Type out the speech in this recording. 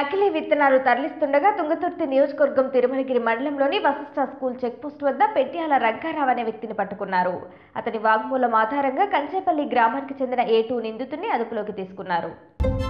నకిలీ విత్తనాలు తరలిస్తుండగా తుంగతుర్తి నియోజకవర్గం తిరుమలగిరి మండలంలోని వశిష్ఠ స్కూల్ చెక్పోస్ట్ వద్ద పెట్యాల రంగారావు అనే వ్యక్తిని పట్టుకున్నారు. అతని వాగ్మూలం ఆధారంగా కంచేపల్లి గ్రామానికి చెందిన A2 నిందితుడిని అదుపులోకి తీసుకున్నారు.